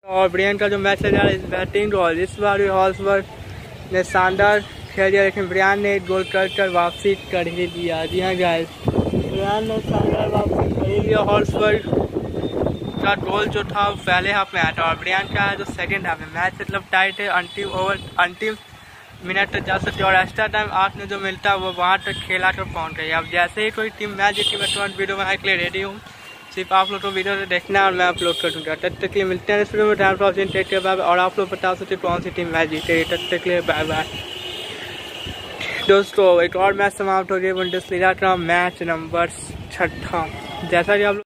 और ब्रियन का जो मैच है यार बैटिंग रोल इस बार भी हॉल्सवर्थ ने शानदार खेल दिया, लेकिन ब्रियन ने एक गोल कर वापसी कर ही दिया। जी हाँ गाइस, ब्रियन ने शानदार वापसी कर ही दिया। हॉल्सवर्थ का गोल जो था पहले हाफ में आया था और ब्रियन का जो सेकंड हाफ में मैच मतलब टाइट है, अंतिम मिनट तक जा सकते और एक्स्ट्रा टाइम 8 में जो मिलता है वो वहाँ तक खेला कर पहुँच गई। अब जैसे ही कोई टीम मैच जीती मैं तुरंत वीडियो बनाने के लिए रेडी हूँ, सिर्फ आप लोग को वीडियो से देखना है और मैं अपलोड कर दूँगा। तब तक के लिए मिलते हैं इस वीडियो में, time for take care, bye. और आप लोग बता सकते कौन सी टीम मैच जीते। तब तक के लिए बाय बाय दोस्तों। एक और मैच समाप्त हो गया, बुंडेसलीगा का मैच नंबर 6। जैसा कि आप